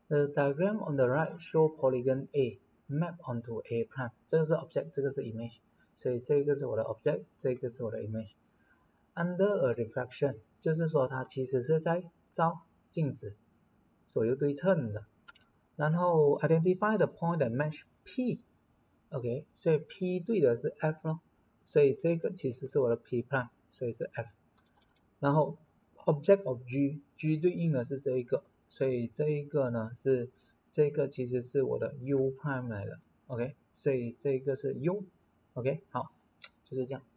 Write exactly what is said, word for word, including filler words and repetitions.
The diagram on the right show polygon A map onto A prime， 这个是 object， 这个是 image， 所以这个是我的 object， 这个是我的 image。Under a reflection， 就是说它其实是在照镜子，左右对称的。然后 identify the point that match P，OK， 所以 P 对的是 F 咯，所以这个其实是我的 P prime， 所以是 F。然后 object of G，G 对应的是这一个，所以这一个呢是这个其实是我的 U prime 来的 ，OK， 所以这个是 U，OK， 好，就是这样。